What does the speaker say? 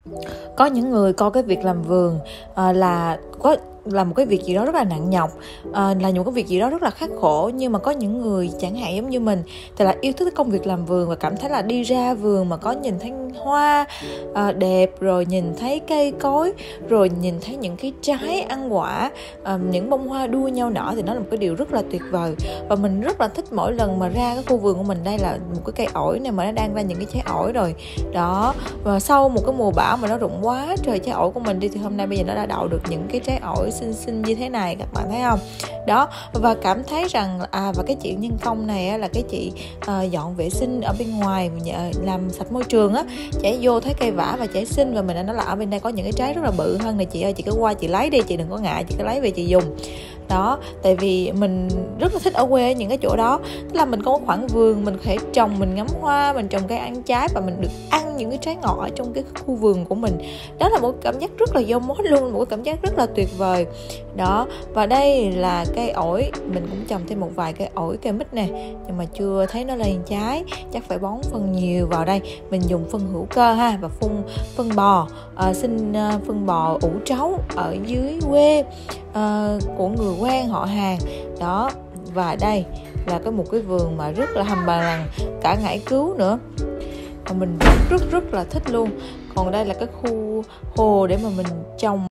Có những người coi cái việc làm vườn là một cái việc gì đó rất là nặng nhọc, là một cái việc gì đó rất là khắc khổ. Nhưng mà có những người chẳng hạn giống như mình thì là yêu thích cái công việc làm vườn và cảm thấy là đi ra vườn mà có nhìn thấy hoa đẹp, rồi nhìn thấy cây cối, rồi nhìn thấy những cái trái ăn quả, những bông hoa đua nhau nở thì nó là một cái điều rất là tuyệt vời. Và mình rất là thích mỗi lần mà ra cái khu vườn của mình. Đây là một cái cây ổi này mà nó đang ra những cái trái ổi rồi đó, và sau một cái mùa bão mà nó rụng quá trời trái ổi của mình đi, thì hôm nay bây giờ nó đã đậu được những cái trái ổi xinh như thế này, các bạn thấy không đó. Và cảm thấy rằng và cái chị nhân công này là cái chị dọn vệ sinh ở bên ngoài, làm sạch môi trường á, chạy vô thấy cây vả và chạy xin, và mình đã nói là ở bên đây có những cái trái rất là bự hơn này chị ơi, chị cứ qua chị lấy đi, chị đừng có ngại, chị cứ lấy về chị dùng đó. Tại vì mình rất là thích ở quê những cái chỗ đó, tức là mình có một khoảng vườn, mình có thể trồng, mình ngắm hoa, mình trồng cây ăn trái và mình được ăn những cái trái ngọt ở trong cái khu vườn của mình. Đó là một cảm giác rất là dâu mốt luôn, một cái cảm giác rất là tuyệt vời đó. Và đây là cây ổi, mình cũng trồng thêm một vài cây ổi, cây mít nè, nhưng mà chưa thấy nó lên trái, chắc phải bón phân nhiều vào đây. Mình dùng phân hữu cơ ha, và phân bò, xin phân bò ủ trấu ở dưới quê của người quen họ hàng đó. Và đây là một cái vườn mà rất là hầm bà rằng cả ngải cứu nữa, mà mình rất là thích luôn. Còn đây là cái khu hồ để mà mình trồng